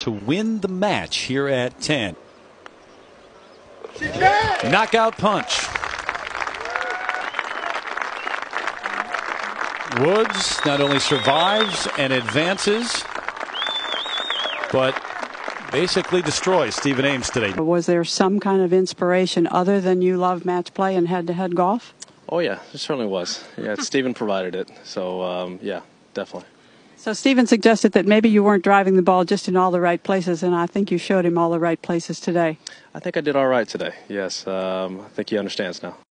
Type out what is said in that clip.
to win the match here at 10. Knockout punch. Woods not only survives and advances, but basically destroys Stephen Ames today. Was there some kind of inspiration other than you love match play and head-to-head golf? Oh, yeah, it certainly was. Yeah, Stephen provided it. So, yeah, definitely. So Stephen suggested that maybe you weren't driving the ball just in all the right places, and I think you showed him all the right places today. I think I did all right today. Yes, I think he understands now.